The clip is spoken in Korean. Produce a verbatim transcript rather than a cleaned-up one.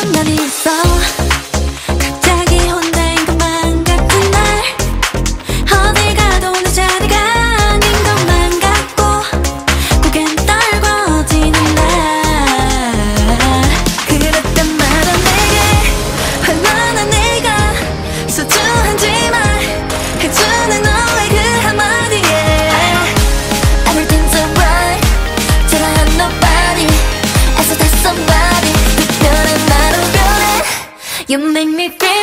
장난이 있어. 갑자기 혼자인 것만 같은 날, 어딜 가도 내 자리가 아닌 것만 같고 고개는 떨궈지는 날. 그럴 때마다 내게 얼마나 내가 소중한지 말해주는 너의 그 한마디에 Everything's alright, 제가 nobody, I said that somebody. 특별한 나로 변해. You make me feel